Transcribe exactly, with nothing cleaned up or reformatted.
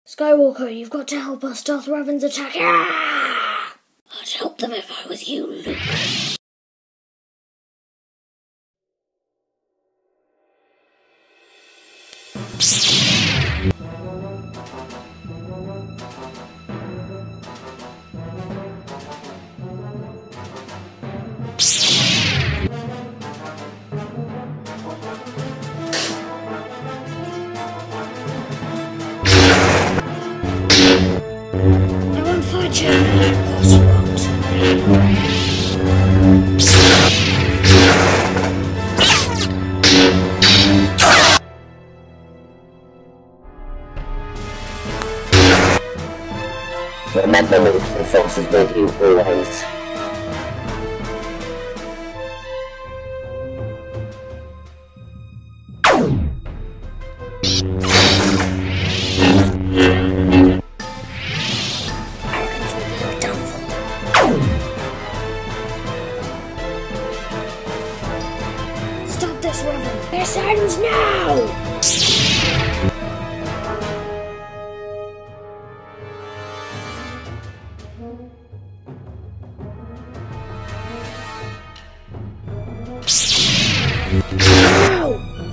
Skywalker, you've got to help us. Darth Revan's attack. Ah! I'd help them if I was you, Luke. I won't fight you. Of course you won't. Remember, Luke, the Force is with you always. Arrogance will be your downfall. Stop this, Revan. Their silence now! No!